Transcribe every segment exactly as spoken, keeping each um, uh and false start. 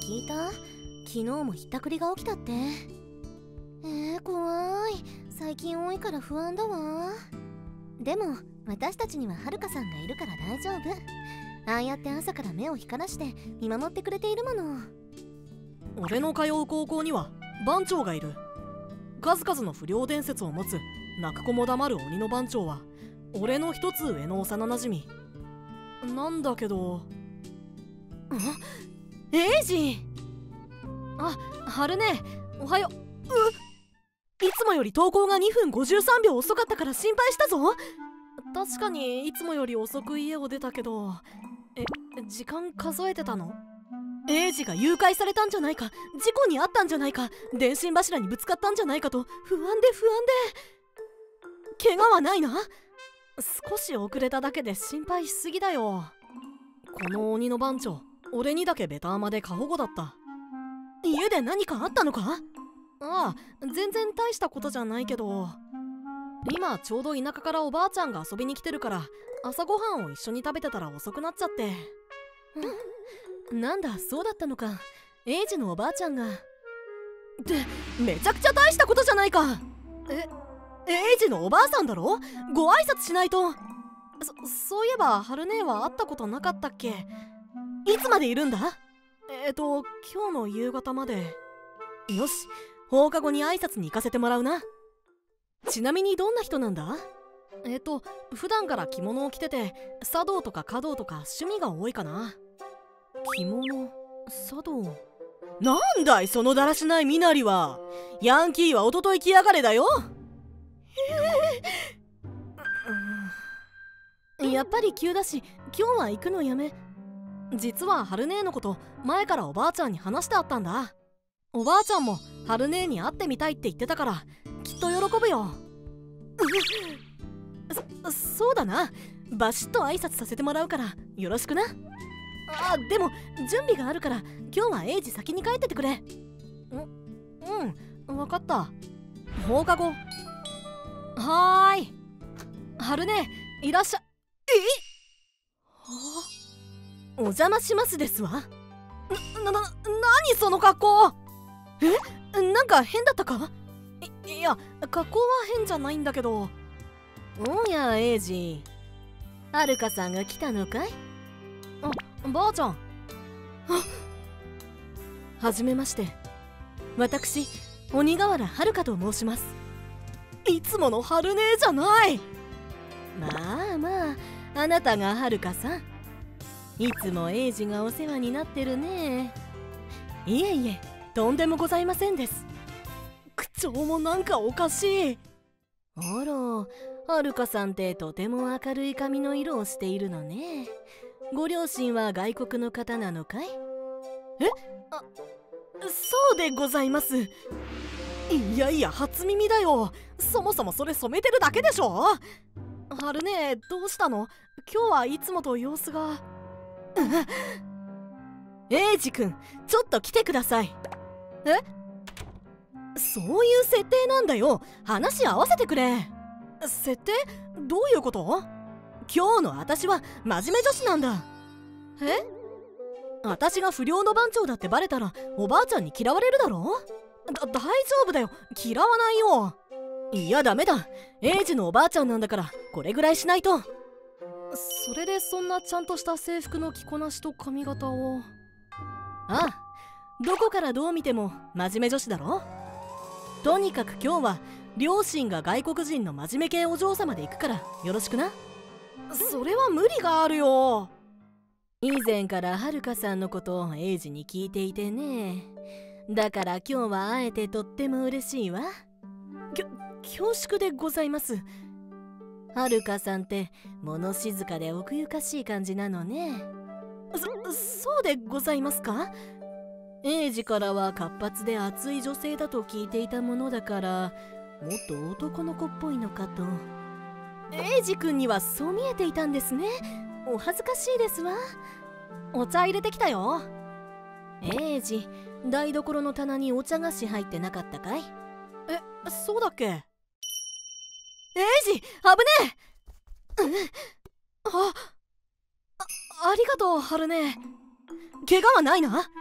聞いた？昨日もひったくりが起きたって。えー、怖い。最近多いから不安だわ。でも私たちにははるかさんがいるから大丈夫。ああやって朝から目を光らして見守ってくれているもの。 俺の通う高校には番長がいる。数々の不良伝説を持つ泣く子も黙る鬼の番長は俺の一つ上の幼なじみなんだけど。あ、エイジ。あ、春ね、おはよう。ういつもより登校がにふんごじゅうさんびょう遅かったから心配したぞ。確かにいつもより遅く家を出たけど、え、時間数えてたの？エイジが誘拐されたんじゃないか、事故に遭ったんじゃないか、電信柱にぶつかったんじゃないかと不安で不安で。怪我はないな？少し遅れただけで心配しすぎだよ。この鬼の番長、俺にだけベターマで過保護だった。家で何かあったのか？ああ、全然大したことじゃないけど、今ちょうど田舎からおばあちゃんが遊びに来てるから朝ごはんを一緒に食べてたら遅くなっちゃって。なんだ、そうだったのか。エイジのおばあちゃんが。ってめちゃくちゃ大したことじゃないか。え、エイジのおばあさんだろ？ご挨拶しないと。そ、そういえば春姉は会ったことなかったっけ？いつまでいるんだ？えっと今日の夕方まで。よし、放課後に挨拶に行かせてもらうな。ちなみにどんな人なんだ？えっと普段から着物を着てて茶道とか華道とか趣味が多いかな。着物、茶道。なんだいそのだらしない身なりは。ヤンキーはおととい来やがれだよ。やっぱり急だし今日は行くのやめ。実は春姉のこと前からおばあちゃんに話してあったんだ。おばあちゃんも春姉に会ってみたいって言ってたからきっと喜ぶよ。そ、そうだな。バシッと挨拶させてもらうからよろしくな。あ、でも準備があるから今日はエイジ先に帰っててくれ。ん、うん、分かった。放課後。はーい。春姉いらっしゃ。え？お邪魔しますですわ。な、な、な、何その格好。え？なんか変だったか？い、いや、格好は変じゃないんだけど。おや、エイジ。はるかさんが来たのかい？あ、ばあちゃん。あ、はじめまして。私、鬼瓦はるかと申します。いつもの春姉じゃない。まあまあ、あなたがはるかさん。いつもエイジがお世話になってるね。いえいえ、とんでもございませんです。口調もなんかおかしい。あら、はるかさんってとても明るい髪の色をしているのね。ご両親は外国の方なのかい？え？あ、そうでございます。いやいや、初耳だよ。そもそもそれ染めてるだけでしょ。春ね、どうしたの？今日はいつもと様子が。エイジ君、ちょっと来てください。え？そういう設定なんだよ。話合わせてくれ。設定？どういうこと？今日の私は真面目女子なんだ。え？私が不良の番長だってバレたらおばあちゃんに嫌われるだろ？だ、大丈夫だよ。嫌わないよ。いや、ダメだ。エイジのおばあちゃんなんだからこれぐらいしないと。それでそんなちゃんとした制服の着こなしと髪型を。ああ、どこからどう見ても真面目女子だろ。とにかく今日は両親が外国人の真面目系お嬢様で行くからよろしくな。それは無理があるよ。以前からはるかさんのことをエイジに聞いていてね。だから今日は会えてとっても嬉しいわ。きょ恐縮でございます。はるかさんって物静かで奥ゆかしい感じなのね。そ、そうでございますか？エイジからは活発で熱い女性だと聞いていたものだからもっと男の子っぽいのかと。エイジ君にはそう見えていたんですね。お恥ずかしいですわ。お茶入れてきたよ。エイジ、台所の棚にお茶菓子入ってなかったかい？え、そうだっけ？エイジ、危ねえ！うん、あ、あ、ありがとう、春姉。怪我はないな？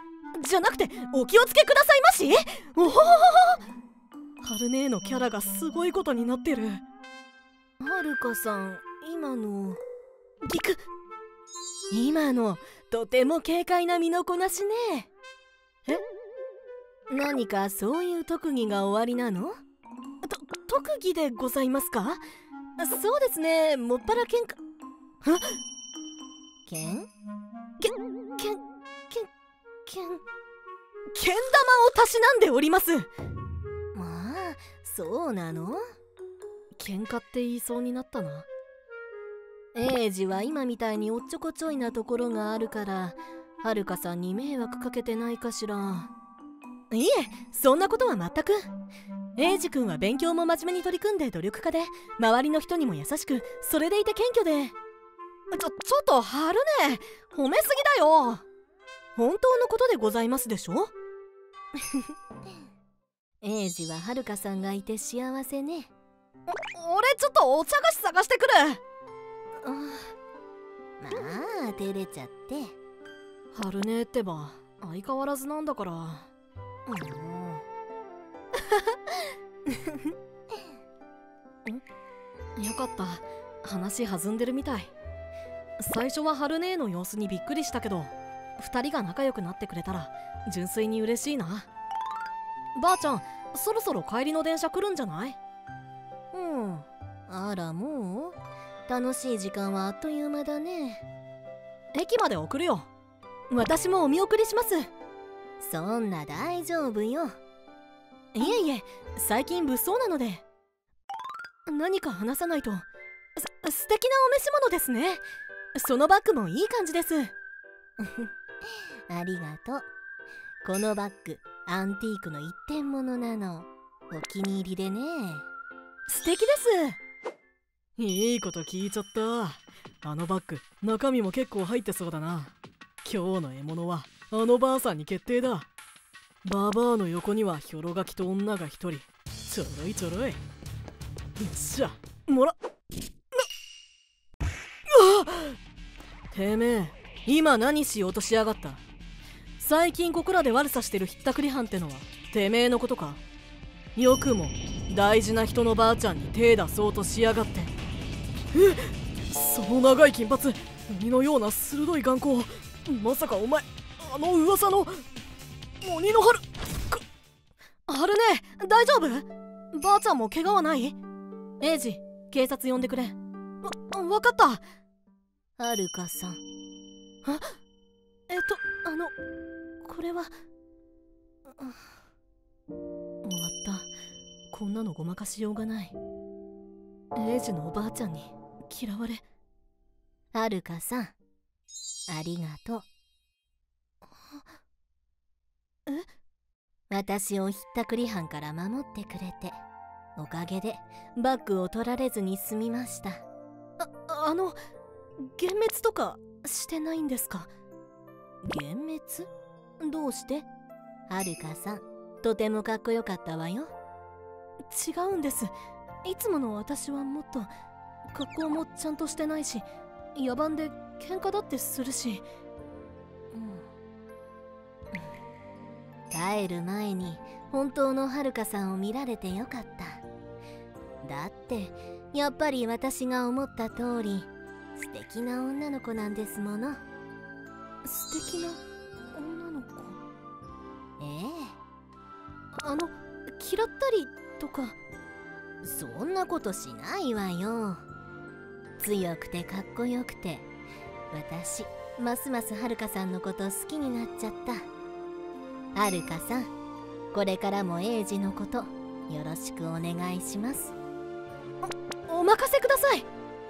じゃなくてお気をつけくださいまし。おほほほほ。春姉のキャラがすごいことになってる。はるかさん、今のギク今のとても軽快な身のこなしね。え、何かそういう特技がおありなの？と特技でございますか？そうですね、もっぱら喧嘩。はっ、 けんけんけんけんけんけん玉をたしなんでおります。 まあ、そうなの？ 喧嘩って言いそうになったな。エイジは今みたいにおっちょこちょいなところがあるからはるかさんに迷惑かけてないかしら。いえ、そんなことは全く。エイジ君は勉強も真面目に取り組んで努力家で周りの人にも優しく、それでいて謙虚で。ちょちょっと春ね、褒めすぎだよ。本当のことでございますでしょ。 エイジははるかさんがいて幸せね。 俺ちょっとお茶菓子探してくる。 あ、まあ照れちゃって。 春ねってば相変わらずなんだから。 うん、 よかった、話弾んでるみたい。最初は春姉の様子にびっくりしたけど、ふたりが仲良くなってくれたら純粋に嬉しいな。ばあちゃん、そろそろ帰りの電車来るんじゃない？ うん、あらもう楽しい時間はあっという間だね。 駅まで送るよ。私もお見送りします。 そんな大丈夫よ。 いえいえ、最近物騒なので。何か話さないと。す素敵なお召し物ですね。そのバッグもいい感じです。 ありがとう。このバッグアンティークの一点物なの。お気に入りでね。 素敵です。いいこと聞いちゃった。あのバッグ中身も結構入ってそうだな。今日の獲物はあのばあさんに決定だ。ババアの横にはヒョロガキと女が一人。ちょろいちょろい。よっしゃ、もらっ。てめえ今何しようとしやがった？最近ここらで悪さしてるひったくり犯ってのはてめえのことか？よくも大事な人のばあちゃんに手出そうとしやがって。え、その長い金髪、鬼のような鋭い眼光、まさかお前あの噂の鬼の春か？春ね、大丈夫？ばあちゃんも怪我はない？エイジ、警察呼んでくれ。わ、わかった。 はるかさん。 あ、えっとあのこれは終わった。こんなのごまかしようがない。エイジのおばあちゃんに嫌われ。 はるかさん、ありがとう。 え？ 私をひったくり犯から守ってくれておかげでバッグを取られずに済みました。 あ、あの幻滅とかしてないんですか？ 幻滅？どうして？はるかさん、とてもかっこよかったわよ。 違うんです。いつもの私はもっと格好もちゃんとしてないし、野蛮で喧嘩だってするし、 うん、帰る前に本当のはるかさんを見られてよかった。だってやっぱり私が思った通り素敵な女の子なんですもの。 素敵な女の子？ ええ。 あの嫌ったりとか？ そんなことしないわよ。強くてかっこよくて、私ますますはるかさんのこと好きになっちゃった。はるかさん、これからもエイジのことよろしくお願いします。 お、お任せください。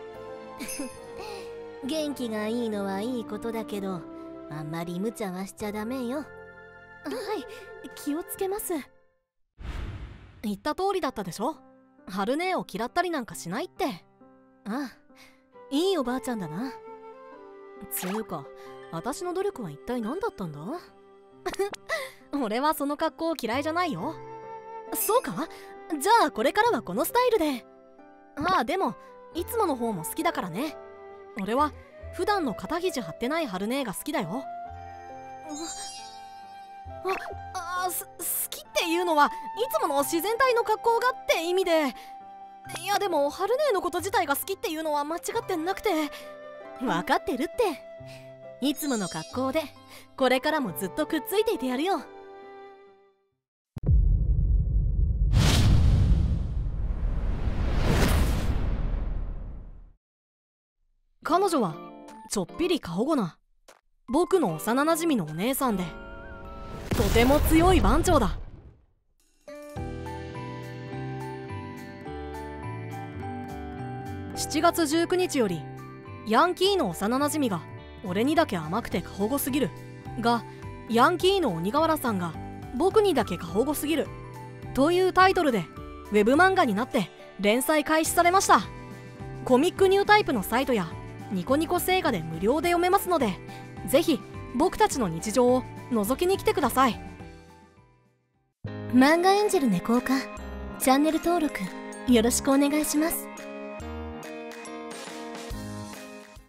元気がいいのはいいことだけど、あんまり無茶はしちゃダメよ。 はい、気をつけます。言った通りだったでしょ。春姉を嫌ったりなんかしないって。ああ、いいおばあちゃんだな。つうか、私の努力は一体何だったんだ？俺はその格好嫌いじゃないよ。そうか？じゃあこれからはこのスタイルで。ああ、でもいつもの方も好きだからね。俺は普段の肩肘張ってない春姉が好きだよ。 ああす好きっていうのはいつもの自然体の格好がって意味で、いやでも春姉のこと自体が好きっていうのは間違ってなくて。 分かってるって。いつもの格好でこれからもずっとくっついていてやるよ。 彼女はちょっぴり過保護な僕の幼なじみのお姉さんで、とても強い番長だ。しちがつじゅうくにちより、ヤンキーの幼なじみが俺にだけ甘くて過保護すぎるが、ヤンキーの鬼瓦さんが僕にだけ過保護すぎるというタイトルでウェブ漫画になって連載開始されました。コミックニュータイプのサイトやニコニコ星画で無料で読めますので、ぜひ僕たちの日常を覗きに来てください。 漫画エンジェル猫岡チャンネル登録よろしくお願いします。